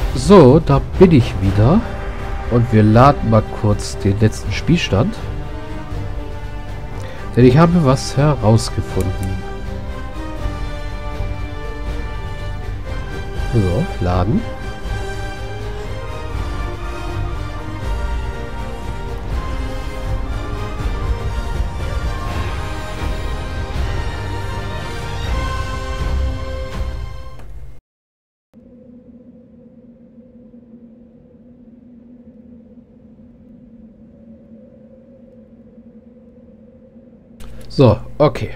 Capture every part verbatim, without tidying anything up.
So, da bin ich wieder. Und wir laden mal kurz den letzten Spielstand. Denn ich habe was herausgefunden. So, laden. So, okay.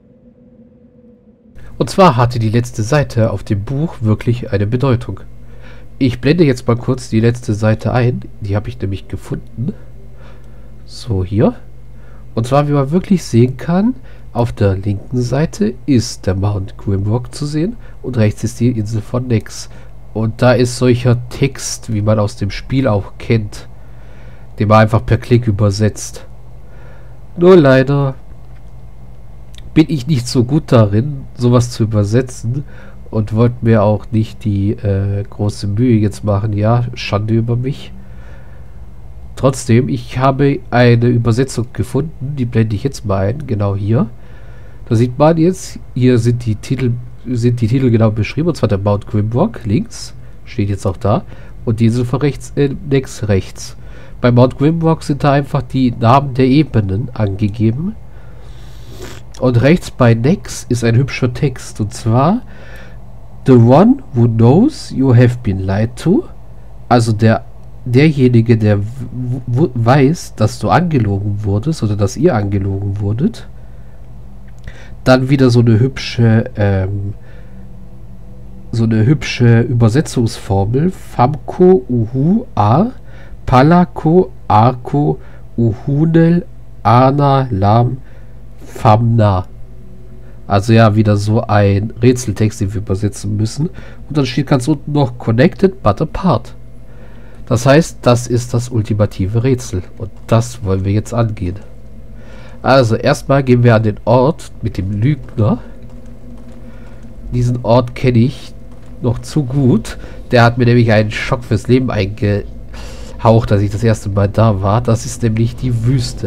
Und zwar hatte die letzte Seite auf dem Buch wirklich eine Bedeutung. Ich blende jetzt mal kurz die letzte Seite ein. Die habe ich nämlich gefunden. So, hier. Und zwar, wie man wirklich sehen kann, auf der linken Seite ist der Mount Grimrock zu sehen und rechts ist die Insel von Nyx. Und da ist solcher Text, wie man aus dem Spiel auch kennt, den man einfach per Klick übersetzt. Nur leider bin ich nicht so gut darin, sowas zu übersetzen und wollte mir auch nicht die äh, große Mühe jetzt machen. Ja, Schande über mich. Trotzdem, ich habe eine Übersetzung gefunden, die blende ich jetzt mal ein, genau hier. Da sieht man jetzt, hier sind die Titel, sind die Titel genau beschrieben, und zwar der Mount Grimrock links, steht jetzt auch da, und die Insel von rechts, äh, Nyx rechts. Bei Mount Grimrock sind da einfach die Namen der Ebenen angegeben. Und rechts bei Nyx ist ein hübscher Text, und zwar: The one who knows you have been lied to, also der derjenige, der weiß, dass du angelogen wurdest oder dass ihr angelogen wurdet. Dann wieder so eine hübsche ähm, so eine hübsche Übersetzungsformel: Famko Uhu A Palako Arko Uhunel Ana Lam Famna. Also ja, wieder so ein Rätseltext, den wir übersetzen müssen. Und dann steht ganz unten noch Connected but apart. Das heißt, das ist das ultimative Rätsel. Und das wollen wir jetzt angehen. Also erstmal gehen wir an den Ort mit dem Lügner. Diesen Ort kenne ich noch zu gut. Der hat mir nämlich einen Schock fürs Leben eingehaucht, als ich das erste Mal da war. Das ist nämlich die Wüste.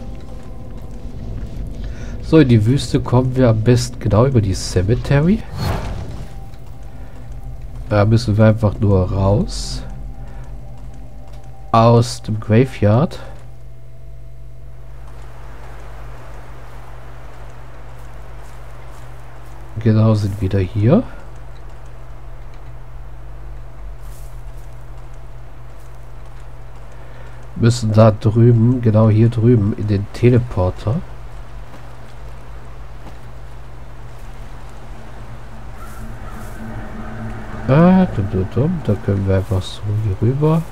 So, in die Wüste kommen wir am besten genau über die Cemetery. Da müssen wir einfach nur raus. Aus dem Graveyard. Genau, sind wieder hier. Müssen da drüben, genau hier drüben, in den Teleporter. Ah, dum, dum, dum. Da können wir einfach so hier rüber.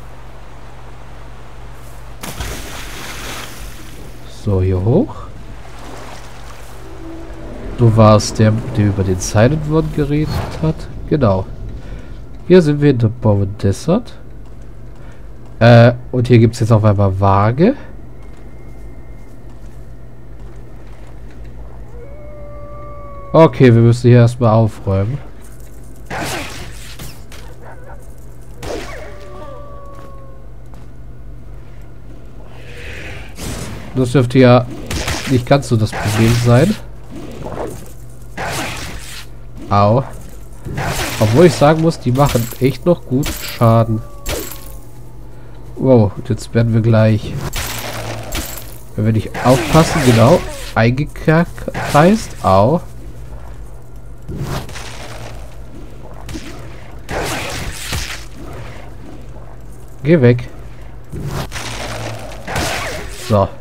So, hier hoch. Du warst der, der über den Silent One geredet hat. Genau. Hier sind wir in der Bowen Desert. Äh, und hier gibt es jetzt auf einmal Waage. Okay, wir müssen hier erstmal aufräumen. Das dürfte ja nicht ganz so das Problem sein. Au. Obwohl ich sagen muss, die machen echt noch gut Schaden. Wow, und jetzt werden wir gleich, wenn wir nicht aufpassen, genau, eingekreist. Au. Geh weg. So.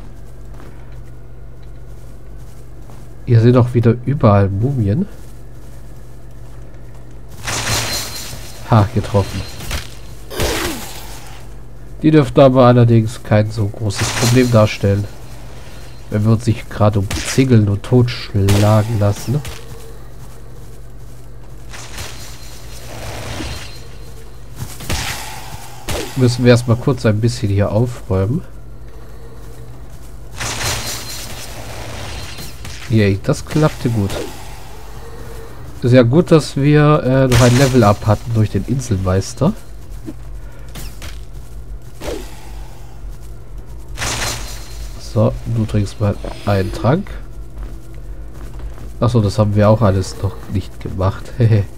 Hier sind auch wieder überall Mumien. Ha, getroffen. Die dürften aber allerdings kein so großes Problem darstellen, wenn wir uns nicht gerade um Zingeln und totschlagen lassen. Müssen wir erstmal kurz ein bisschen hier aufräumen. Yay, das klappte gut. ist ja gut, dass wir äh, noch ein Level-Up hatten durch den Inselmeister. So, du trinkst mal einen Trank. Achso, das haben wir auch alles noch nicht gemacht.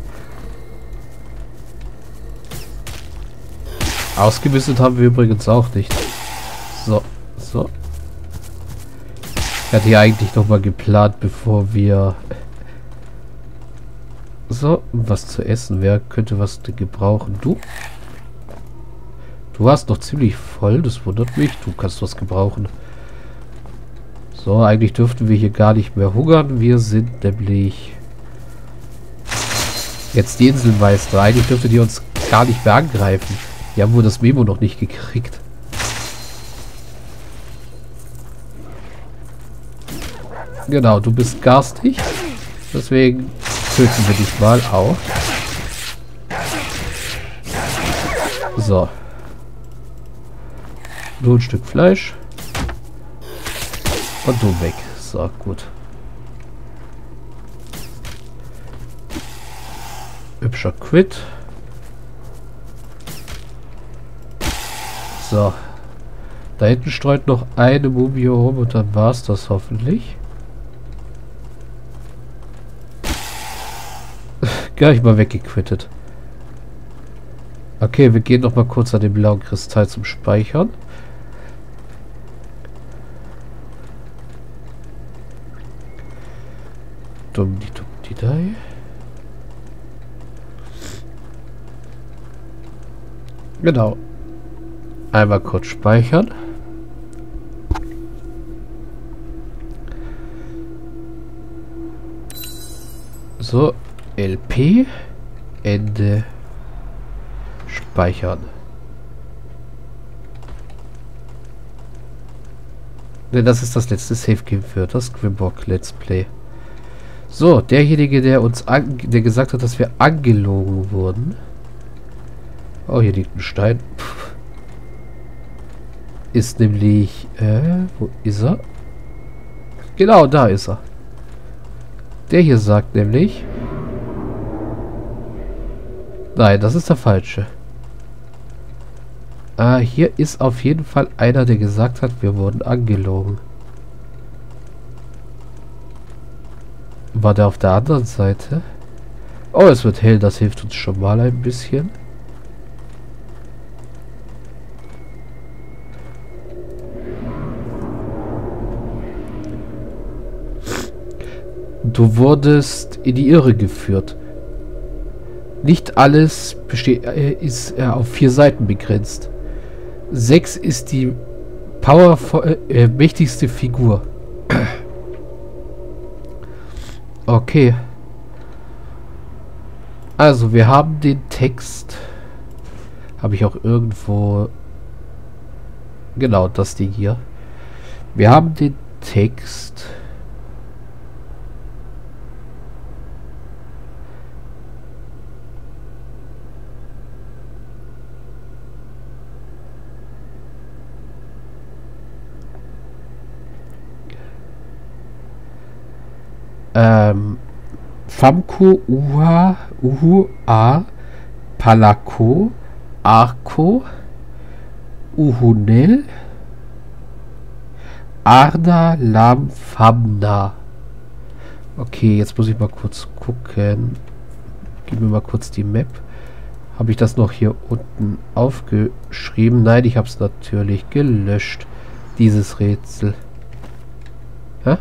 Ausgemistet haben wir übrigens auch nicht. So, so. Ich hatte ja eigentlich noch mal geplant, bevor wir... So, was zu essen. Wer könnte was gebrauchen? Du? Du warst noch ziemlich voll, das wundert mich. Du kannst was gebrauchen. So, eigentlich dürften wir hier gar nicht mehr hungern. Wir sind nämlich jetzt die Inselmeister. Eigentlich dürfte die uns gar nicht mehr angreifen. Die haben wohl das Memo noch nicht gekriegt. Genau, du bist garstig. Deswegen töten wir dich mal auch. So. Nur ein Stück Fleisch. Und du weg. So, gut. Hübscher Quit. So. Da hinten streut noch eine Mumie rum und dann war es das hoffentlich. Gar nicht mal weggequittet. Okay, wir gehen noch mal kurz an den blauen Kristall zum Speichern. Dumm die dumm die Dei. Genau. Einmal kurz speichern. So, L P Ende speichern. Denn das ist das letzte Safe Game für das Grimrock Let's Play. So, derjenige, der uns an, der gesagt hat, dass wir angelogen wurden. Oh, hier liegt ein Stein. Puh. Ist nämlich, äh, wo ist er? Genau, da ist er. Der hier sagt nämlich... Nein, das ist der falsche. Ah, hier ist auf jeden Fall einer, der gesagt hat, wir wurden angelogen. War der auf der anderen Seite? Oh, es wird hell, das hilft uns schon mal ein bisschen. Du wurdest in die Irre geführt. Nicht alles besteht, äh, ist äh, auf vier Seiten begrenzt. Sechs ist die powervoll, äh, mächtigste Figur. Okay. Also, wir haben den Text. Habe ich auch irgendwo... Genau, das Ding hier. Wir haben den Text... Ähm, Famco, Uha, Uhu, A, Palako, Arco, Uhunel, Arna, Lam, Famna. Okay, jetzt muss ich mal kurz gucken. Gib mir mal kurz die Map. Habe ich das noch hier unten aufgeschrieben? Nein, ich habe es natürlich gelöscht. Dieses Rätsel. Hä?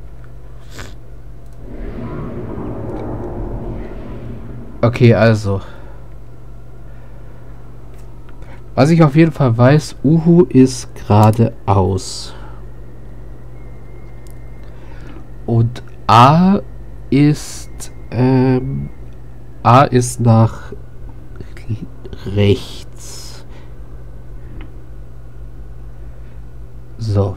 Okay, also. Was ich auf jeden Fall weiß, Uhu ist geradeaus. Und A ist, ähm, A ist nach rechts. So.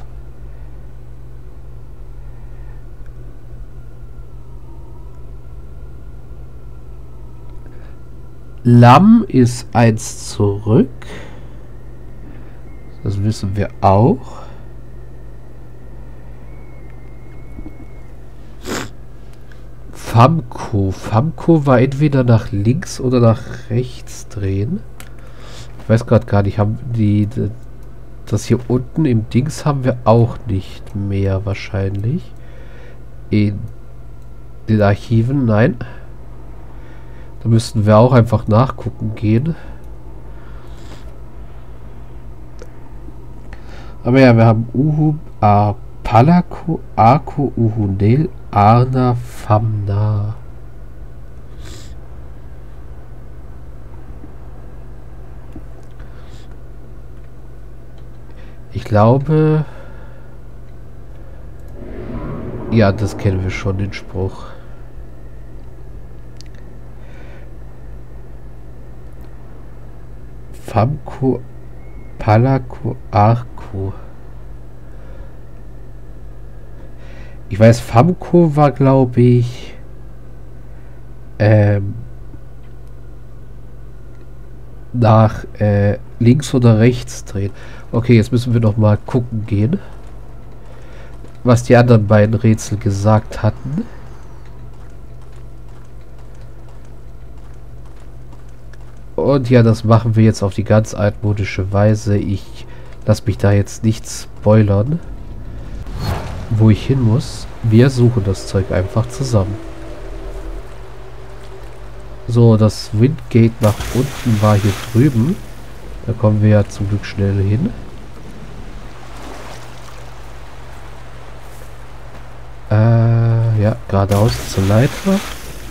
Lamm ist eins zurück. Das wissen wir auch. Famco. Famco war entweder nach links oder nach rechts drehen. Ich weiß gerade gar nicht, haben die, die... Das hier unten im Dings haben wir auch nicht mehr wahrscheinlich. In den Archiven, nein. Da müssten wir auch einfach nachgucken gehen. Aber ja, wir haben Uhu, A, Palako, Ako, Uhunel, Arna, Famna. Ich glaube... Ja, das kennen wir schon, den Spruch. Famco, Palako, Arco. Ich weiß, Famco war, glaube ich, ähm, nach äh, links oder rechts drehen. Okay, jetzt müssen wir noch mal gucken gehen, was die anderen beiden Rätsel gesagt hatten. Und ja, das machen wir jetzt auf die ganz altmodische Weise. Ich lasse mich da jetzt nicht spoilern, wo ich hin muss. Wir suchen das Zeug einfach zusammen. So, das Windgate nach unten war hier drüben. Da kommen wir ja zum Glück schnell hin. Äh, ja, geradeaus zur Leiter.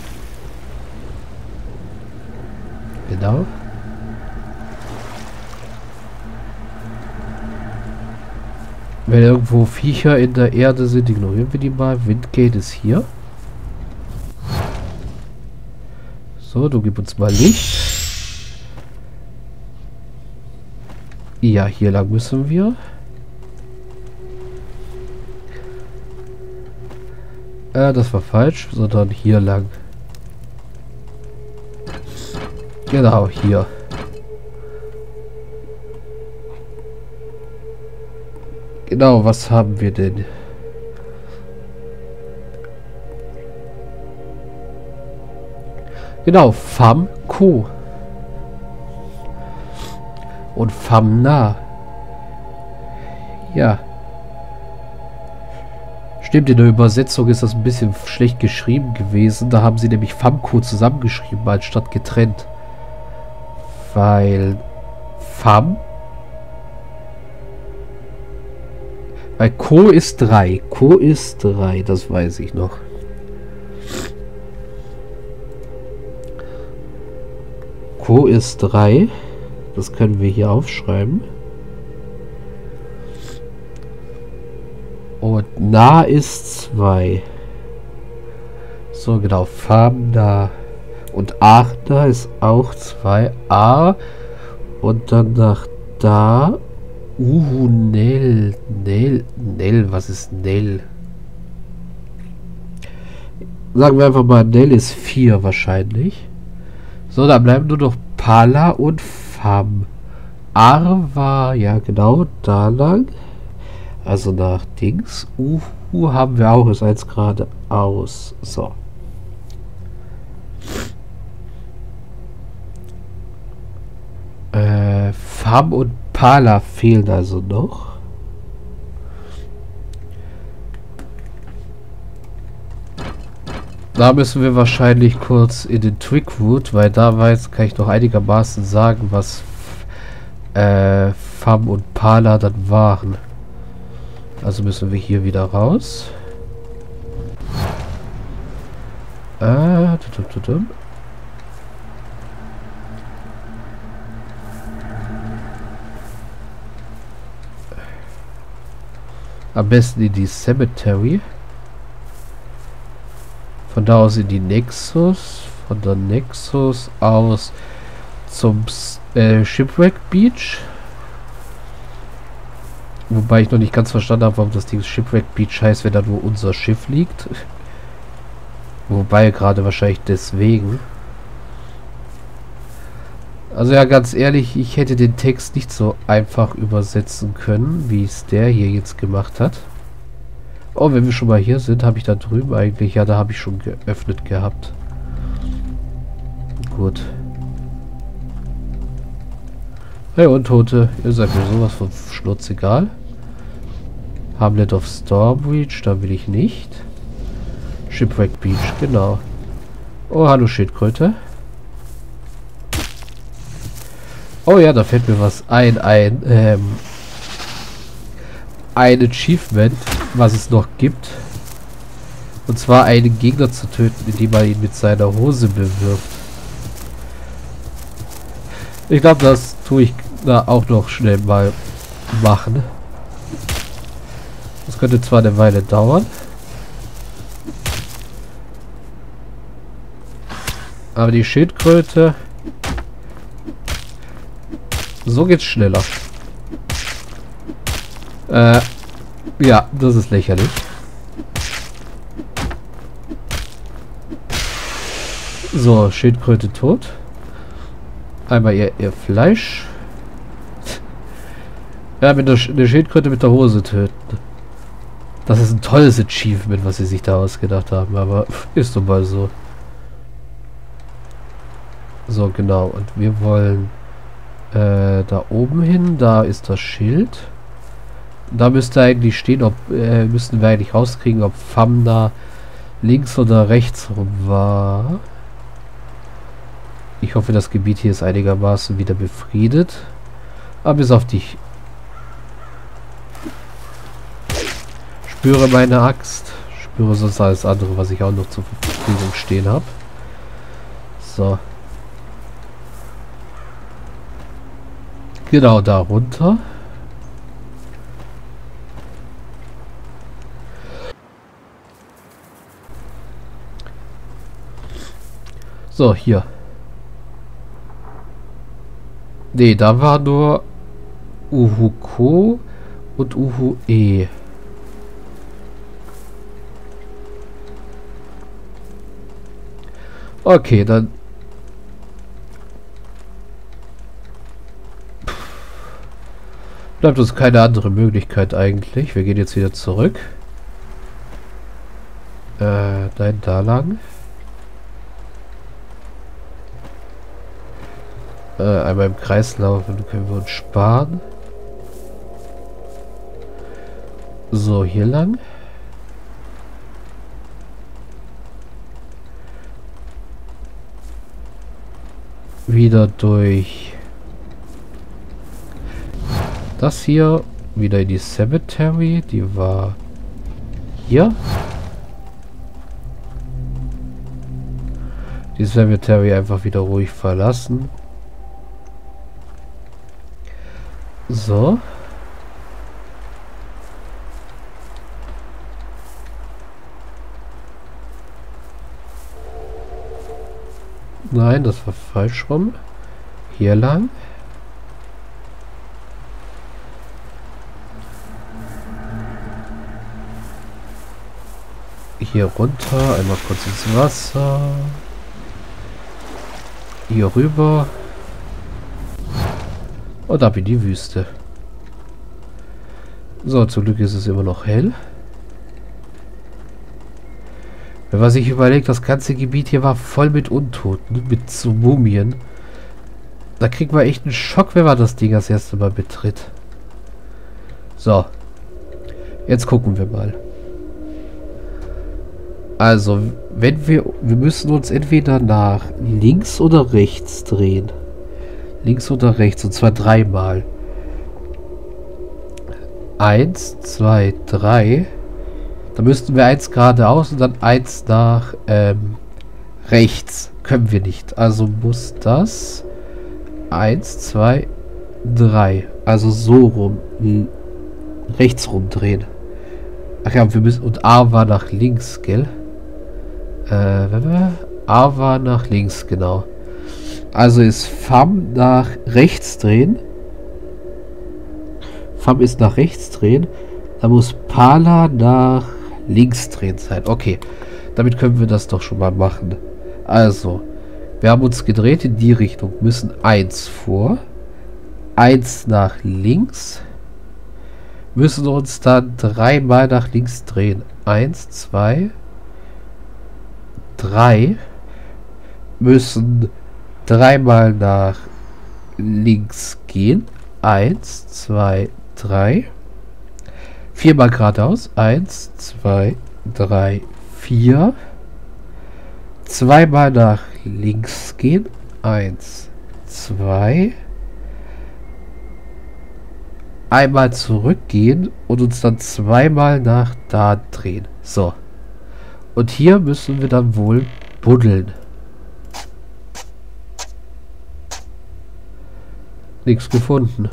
Genau. Wenn irgendwo Viecher in der Erde sind, ignorieren wir die mal. Windgate ist hier. So, du gib uns mal Licht. Ja, hier lang müssen wir. Äh, das war falsch, sondern hier lang. Genau, hier. Genau, was haben wir denn? Genau, Famco. Und Famna. Ja. Stimmt, in der Übersetzung ist das ein bisschen schlecht geschrieben gewesen. Da haben sie nämlich Famco zusammengeschrieben, anstatt getrennt. Weil Fam... Weil Co ist drei. Co ist drei, das weiß ich noch. Co ist drei. Das können wir hier aufschreiben. Und Na ist zwei. So, genau. Famna. Und Achna ist auch zwei. A. Und dann nach da. Uhu, Nel. Nel. Nel. Was ist Nel? Sagen wir einfach mal, Nel ist vier wahrscheinlich. So, dann bleiben nur noch Pala und Fam. Ar war, ja genau, da lang. Also nach Dings. Uhu haben wir auch, ist eins geradeaus. So. Äh, Fam und Pala fehlen also noch. Da müssen wir wahrscheinlich kurz in den Trickwood, weil da weiß, kann ich noch einigermaßen sagen, was äh, Fam und Pala dann waren. Also müssen wir hier wieder raus. Äh, tutututum. Am besten in die Cemetery. Von da aus in die Nexus. Von der Nexus aus zum äh, Shipwreck Beach. Wobei ich noch nicht ganz verstanden habe, warum das Ding Shipwreck Beach heißt, wenn da nur unser Schiff liegt. Wobei gerade wahrscheinlich deswegen. Also ja, ganz ehrlich, ich hätte den Text nicht so einfach übersetzen können, wie es der hier jetzt gemacht hat. Oh, wenn wir schon mal hier sind, habe ich da drüben eigentlich... Ja, da habe ich schon geöffnet gehabt. Gut. Hey, Untote. Ihr seid mir sowas von schnurzegal. Hamlet of Stormbreach, da will ich nicht. Shipwreck Beach, genau. Oh, hallo Schildkröte. Oh ja, da fällt mir was ein. Ein, ähm... ein Achievement, was es noch gibt. Und zwar einen Gegner zu töten, indem man ihn mit seiner Hose bewirft. Ich glaube, das tue ich da auch noch schnell mal machen. Das könnte zwar eine Weile dauern. Aber die Schildkröte... So geht's schneller. Äh, ja, das ist lächerlich. So, Schildkröte tot. Einmal ihr, ihr Fleisch. Ja, mit der, Sch der Schildkröte mit der Hose töten. Das ist ein tolles Achievement, was sie sich da ausgedacht haben, aber ist doch mal so. So, genau. Und wir wollen äh, da oben hin. Da ist das Schild. Da müsste eigentlich stehen, ob äh, müssten wir eigentlich rauskriegen, ob Famna links oder rechts rum war. Ich hoffe, das Gebiet hier ist einigermaßen wieder befriedet. Aber bis auf dich. Spüre meine Axt. Spüre sonst alles andere, was ich auch noch zur Verfügung stehen habe. So. Genau, da runter. So, hier. Nee, da war nur Uhuko und Uhu-E. Okay, dann... Bleibt uns keine andere Möglichkeit eigentlich. Wir gehen jetzt wieder zurück. Äh, nein, da lang. Äh, einmal im Kreis laufen, können wir uns sparen. So, hier lang. Wieder durch das hier. Wieder in die Cemetery. Die war hier. Die Cemetery einfach wieder ruhig verlassen. So. Nein, das war falsch rum. Hier lang. Hier runter. Einmal kurz ins Wasser. Hier rüber. Und ab in die Wüste. So, zum Glück ist es immer noch hell. Wenn man sich überlegt, das ganze Gebiet hier war voll mit Untoten, mit so Mumien. Da kriegt man echt einen Schock, wenn man das Ding das erste Mal betritt. So. Jetzt gucken wir mal. Also, wenn wir... Wir müssen uns entweder nach links oder rechts drehen. Links oder rechts, und zwar dreimal. Eins, zwei, drei. Da müssten wir eins geradeaus und dann eins nach ähm, rechts. Können wir nicht. Also muss das eins, zwei, drei. Also so rum. Rechts rumdrehen. Ach ja, wir müssen... Und A war nach links, gell? Äh, A war nach links, genau. Also ist Fam nach rechts drehen. Fam ist nach rechts drehen. Da muss Pala nach links drehen sein. Okay, damit können wir das doch schon mal machen. Also, wir haben uns gedreht in die Richtung. Müssen eins vor. eins nach links. müssen uns dann dreimal nach links drehen. Eins, zwei, drei. Müssen dreimal nach links gehen. Eins, zwei, drei. Viermal geradeaus. Eins, zwei, drei, vier. Zweimal nach links gehen. Eins, zwei. Einmal zurückgehen und uns dann zweimal nach da drehen. So. Und hier müssen wir dann wohl buddeln. Nichts gefunden.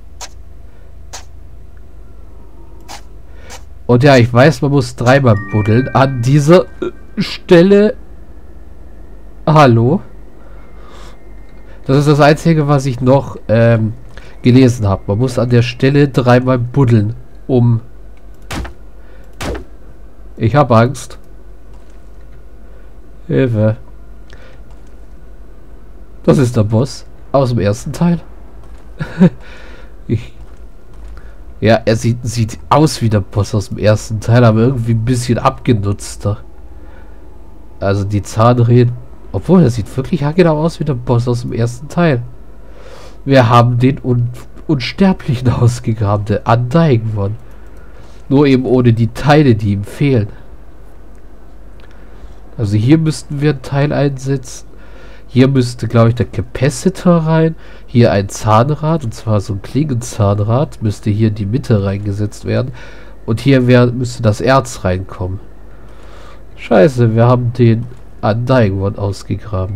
Und ja, ich weiß, man muss dreimal buddeln. An dieser Stelle... Hallo? Das ist das Einzige, was ich noch ähm, gelesen habe. Man muss an der Stelle dreimal buddeln, um... Ich habe Angst. Hilfe. Das ist der Boss aus dem ersten Teil. ich... Ja, er sieht, sieht aus wie der Boss aus dem ersten Teil, aber irgendwie ein bisschen abgenutzter. Also die Zahnräder... Obwohl, er sieht wirklich genau aus wie der Boss aus dem ersten Teil. Wir haben den Un Unsterblichen ausgegraben, der Undying One. Nur eben ohne die Teile, die ihm fehlen. Also hier müssten wir ein Teil einsetzen. Hier müsste, glaube ich, der Capacitor rein. Hier ein Zahnrad, und zwar so ein Klingenzahnrad, müsste hier in die Mitte reingesetzt werden. Und hier wär, müsste das Erz reinkommen. Scheiße, wir haben den Undying One ausgegraben.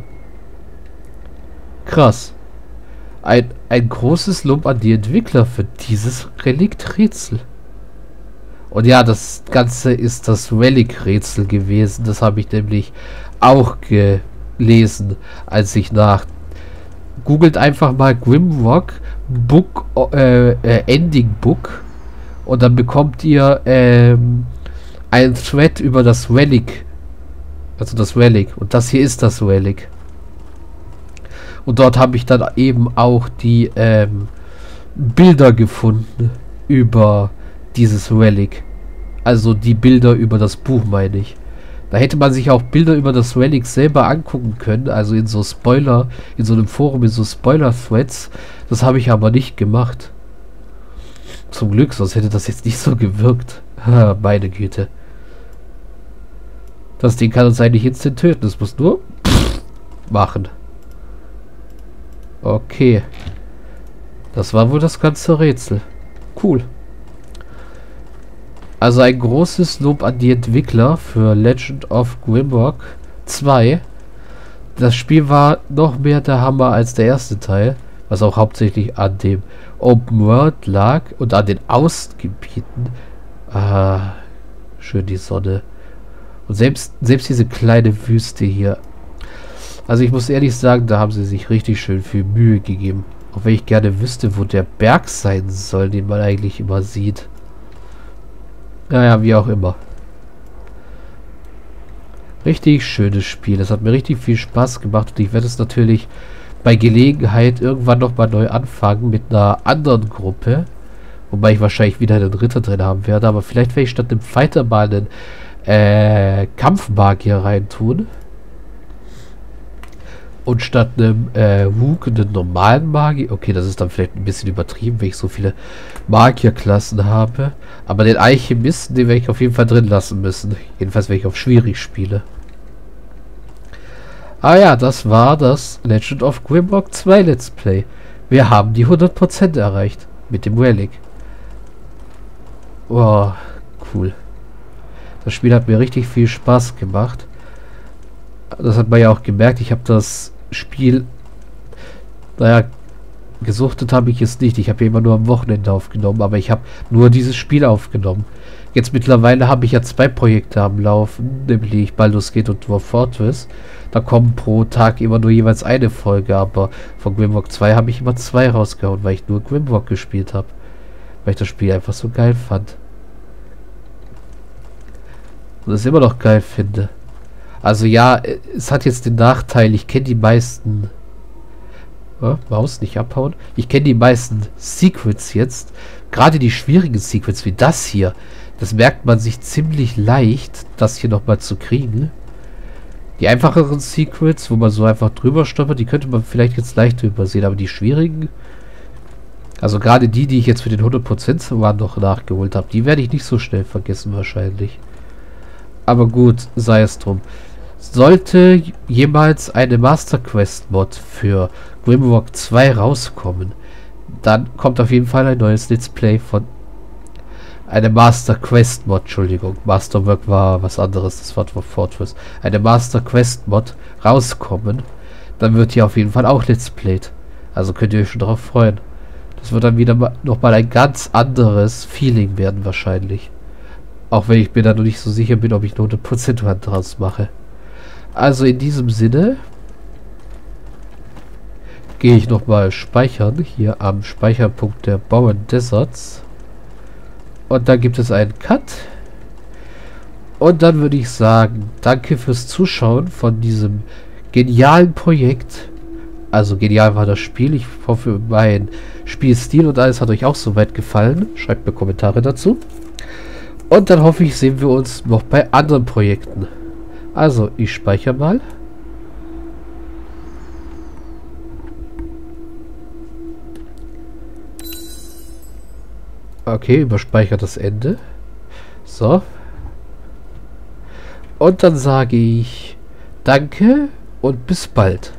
Krass. Ein, ein großes Lob an die Entwickler für dieses Relikt-Rätsel. Und ja, das Ganze ist das Relic-Rätsel gewesen. Das habe ich nämlich auch gelesen, als ich nach... Googelt einfach mal Grimrock Book, äh, äh, Ending Book, und dann bekommt ihr ähm, ein Thread über das Relic. Also das Relic. Und das hier ist das Relic. Und dort habe ich dann eben auch die ähm, Bilder gefunden über dieses Relic. Also die Bilder über das Buch, meine ich. Da hätte man sich auch Bilder über das Relic selber angucken können. Also in so Spoiler, in so einem Forum, in so Spoiler-Threads. Das habe ich aber nicht gemacht. Zum Glück, sonst hätte das jetzt nicht so gewirkt. Meine Güte. Das Ding kann uns eigentlich instant töten. Das muss nur machen. Okay. Das war wohl das ganze Rätsel. Cool. Also ein großes Lob an die Entwickler für Legend of Grimrock zwei. Das Spiel war noch mehr der Hammer als der erste Teil, was auch hauptsächlich an dem Open World lag und an den Außengebieten. Ah, schön die Sonne. Und selbst, selbst diese kleine Wüste hier. Also ich muss ehrlich sagen, da haben sie sich richtig schön viel Mühe gegeben. Auch wenn ich gerne wüsste, wo der Berg sein soll, den man eigentlich immer sieht. Naja, wie auch immer. Richtig schönes Spiel. Das hat mir richtig viel Spaß gemacht. Und ich werde es natürlich bei Gelegenheit irgendwann nochmal neu anfangen mit einer anderen Gruppe. Wobei ich wahrscheinlich wieder einen Ritter drin haben werde. Aber vielleicht werde ich statt dem Fighter mal einen äh, Kampfmagier reintun. Und statt einem äh, Wook einen normalen Magier. Okay, das ist dann vielleicht ein bisschen übertrieben, wenn ich so viele Magierklassen habe. Aber den Alchemisten, den werde ich auf jeden Fall drin lassen müssen. Jedenfalls, wenn ich auf schwierig spiele. Ah ja, das war das Legend of Grimrock zwei Let's Play. Wir haben die hundert Prozent erreicht. Mit dem Relic. Oh, cool. Das Spiel hat mir richtig viel Spaß gemacht. Das hat man ja auch gemerkt. Ich habe das Spiel, naja, gesuchtet habe ich es nicht. Ich habe ja immer nur am Wochenende aufgenommen, aber ich habe nur dieses Spiel aufgenommen. Jetzt mittlerweile habe ich ja zwei Projekte am Laufen, nämlich Baldur's Gate und Dwarf Fortress. Da kommen pro Tag immer nur jeweils eine Folge, aber von Grimrock zwei habe ich immer zwei rausgehauen, weil ich nur Grimrock gespielt habe. Weil ich das Spiel einfach so geil fand. Und es immer noch geil finde. Also ja, es hat jetzt den Nachteil, ich kenne die meisten Ja, Maus, nicht abhauen. Ich kenne die meisten Secrets jetzt. Gerade die schwierigen Secrets wie das hier. Das merkt man sich ziemlich leicht, das hier nochmal zu kriegen. Die einfacheren Secrets, wo man so einfach drüber stolpert, die könnte man vielleicht jetzt leichter übersehen. Aber die schwierigen, also gerade die, die ich jetzt für den hundert Prozent waren noch nachgeholt habe, die werde ich nicht so schnell vergessen wahrscheinlich. Aber gut, sei es drum. Sollte jemals eine Master Quest Mod für Grimrock zwei rauskommen, dann kommt auf jeden Fall ein neues Let's Play von eine Master Quest Mod, Entschuldigung, Masterwork war was anderes, das Wort war Fortress. Eine Master Quest Mod rauskommen, dann wird hier auf jeden Fall auch Let's Played. Also könnt ihr euch schon darauf freuen. Das wird dann wieder mal, nochmal ein ganz anderes Feeling werden wahrscheinlich. Auch wenn ich mir da noch nicht so sicher bin, ob ich nur hundert Prozent draus mache. Also in diesem Sinne gehe ich nochmal speichern, hier am Speicherpunkt der Bauern Deserts. Und dann gibt es einen Cut. Und dann würde ich sagen, danke fürs Zuschauen von diesem genialen Projekt. Also genial war das Spiel. Ich hoffe, mein Spielstil und alles hat euch auch soweit gefallen. Schreibt mir Kommentare dazu. Und dann hoffe ich, sehen wir uns noch bei anderen Projekten. Also, ich speichere mal. Okay, überspeichert das Ende. So. Und dann sage ich Danke und bis bald.